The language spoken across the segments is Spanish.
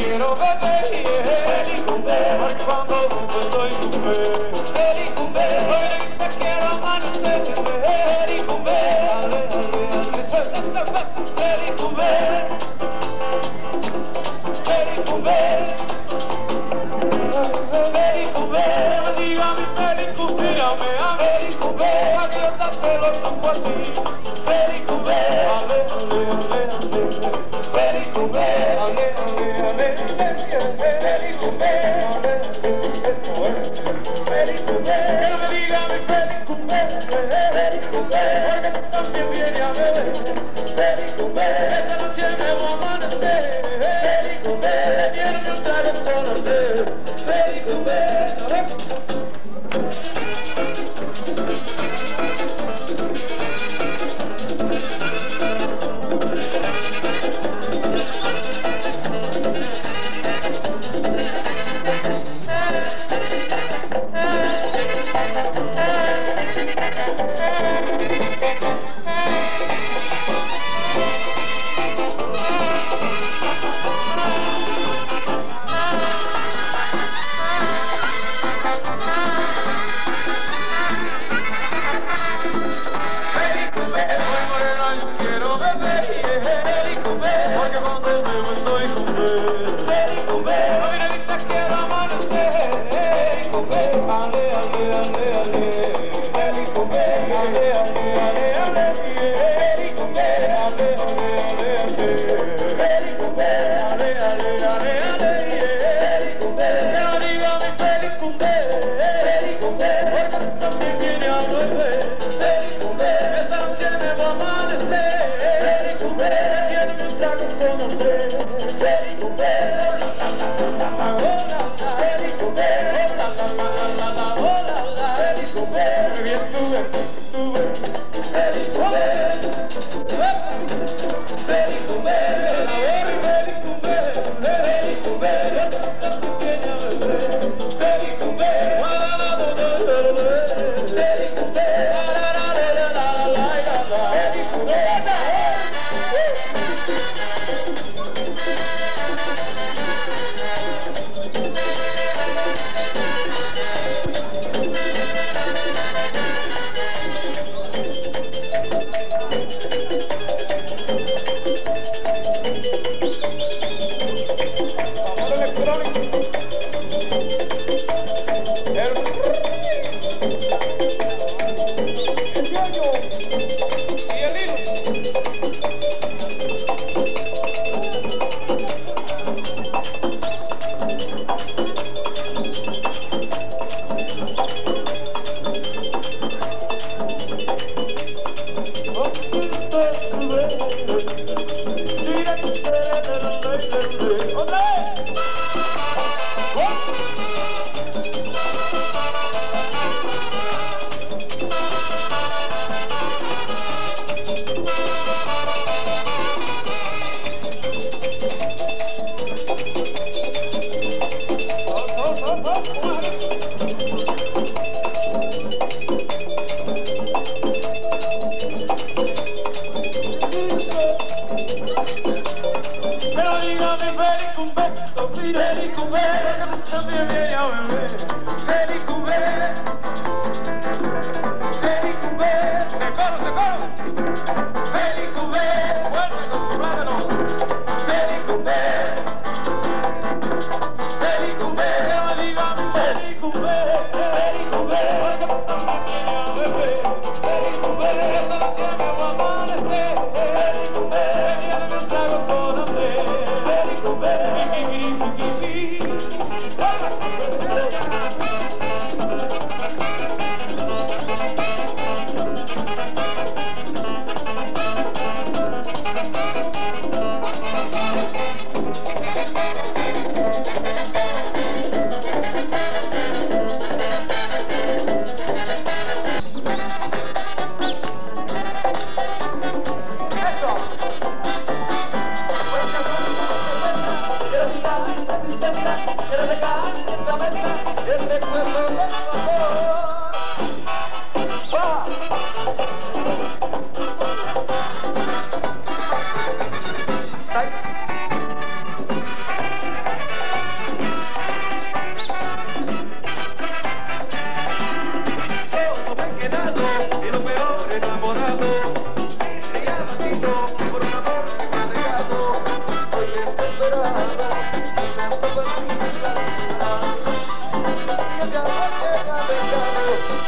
quiero beber y es porque cuando bebo estoy cumbe. Hoy te quiero amanecer, cumbe. Dígame Pericumbe, dígame a Pericumbe, adiós te lo toco a ti. Pericumbe, ale, ale, ale, ale. Pericumbe, ale, ale, ale, Pericumbe, ale, eso es. Pericumbe, dígame Pericumbe, Pericumbe, porque tú también vienes a beber. Pericumbe, esta noche me voy a amanecer. Pericumbe, quiero que un trago con usted. Pericumbe,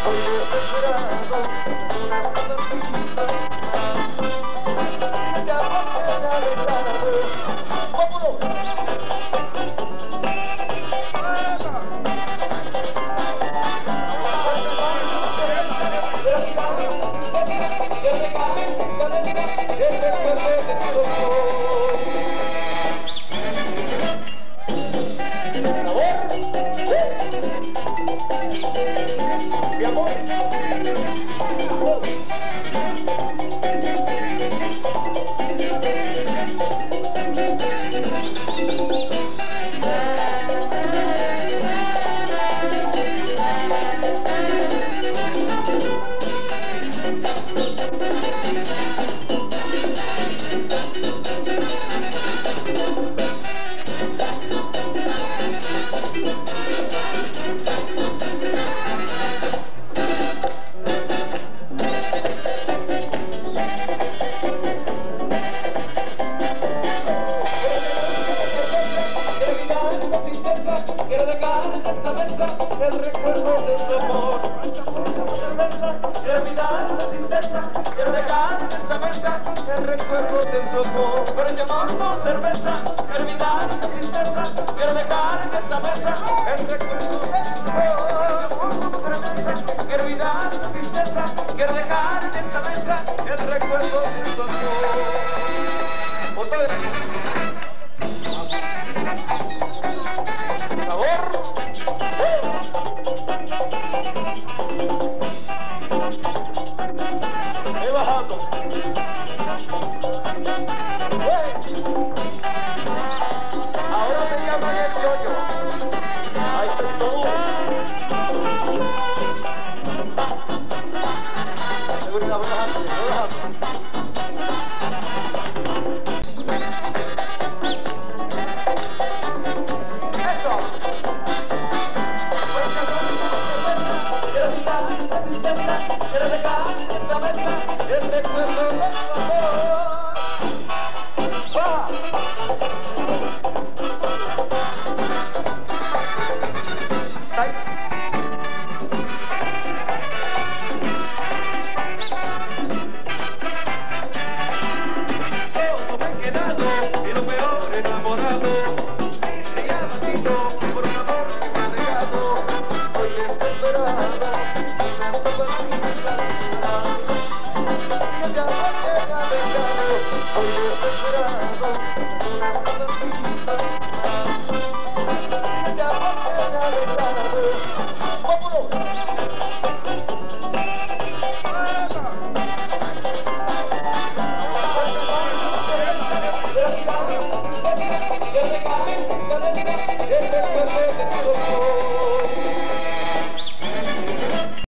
hoy desesperado, unas cosas chiquitas, ya porque me alegraré. ¡Vámonos! Mi amor, quiero dejar en esta mesa el recuerdo de su amor. Cerveza, quiero olvidar esa tristeza, quiero dejar en esta mesa el recuerdo de su amor. Por ese amor con cerveza, quiero olvidar esa tristeza, quiero dejar en esta mesa el recuerdo de su amor. Cerveza, quiero olvidar esa tristeza, quiero dejar en esta mesa el recuerdo de su amor. Otra vez. Bajando. Ahora me llaman el yoyo. Ahí está todo. Seguridad, voy bajando, voy bajando. Eso. Quiero dejar esta mesa el recuerdo de su amor. ¡Va! ¡Ay! Yo me he quedado y lo peor enamorado. Triste y abatido por un amor que me ha dejado. Hoy desesperado. Hoy desesperado.